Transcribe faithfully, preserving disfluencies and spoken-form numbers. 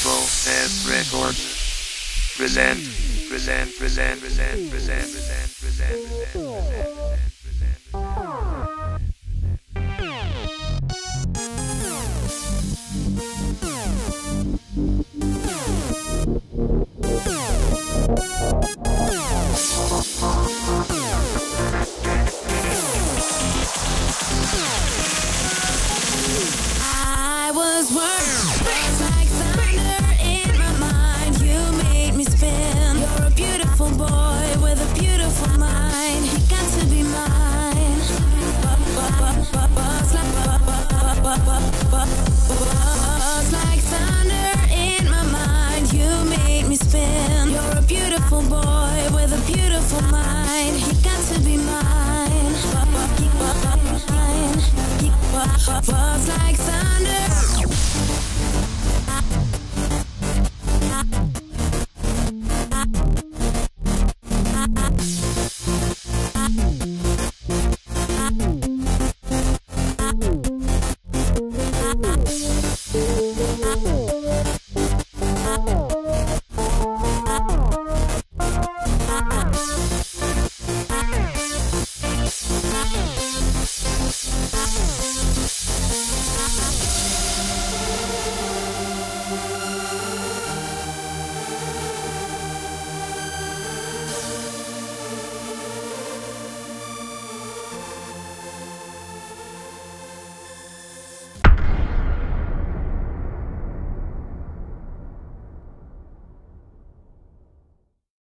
S Records. Present, present, present, present, present, present, present, present, present, present, I was words like thunder in my mind. You made me spin. You're a beautiful boy with a beautiful mind. You got to be mine. Buzz like thunder in my mind. You made me spin. You're a beautiful boy with a beautiful mind. You got to be mine. Buzz like thunder.